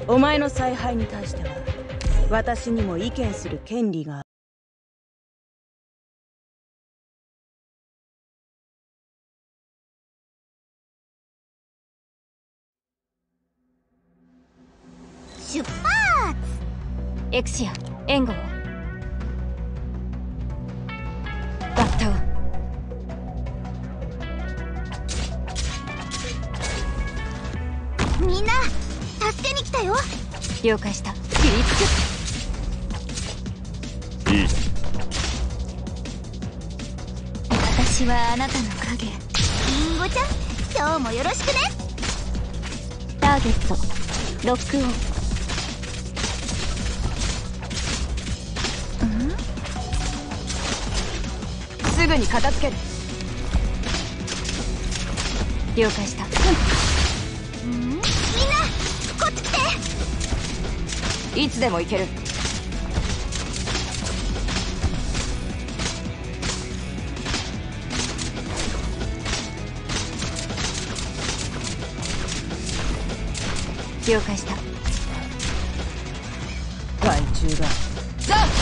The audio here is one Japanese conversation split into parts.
お前の采配に対しては私にも意見する権利がある。 出発。エクシア、援護を。バッタを。みんな助けに来たよ。了解した。切りつく。 いい。 私はあなたの影。リンゴちゃん、今日もよろしくね。ターゲットロックオン。 すぐに片付ける。 了解した。みんなこっち来て。 いつでも行ける。 了解した。 害虫だ。さあ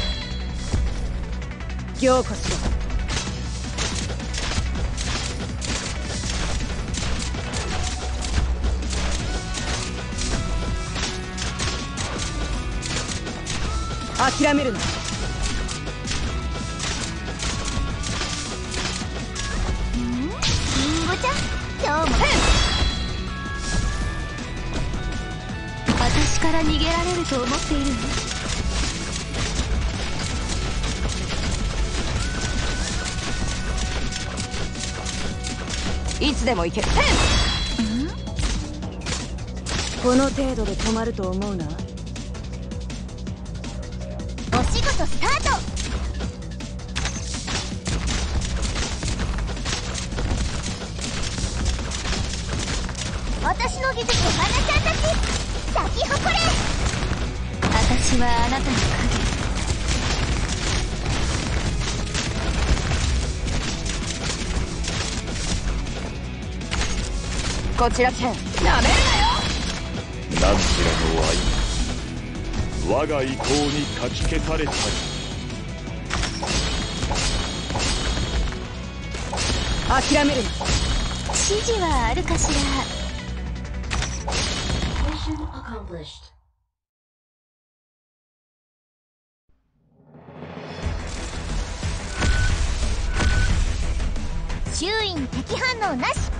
凝固しろ。諦めるな。 リンゴちゃん、今日も私から逃げられると思っているの？ いつでも行ける。この程度で止まると思うな。 お仕事スタート。私の技術を花ちゃんたち咲き誇れ。私はあなたのこちらチェン、なめるなよ。 なんちらの愛、我が意向にかき消されたり。 諦めるな。 指示はあるかしら。周囲に敵反応なし。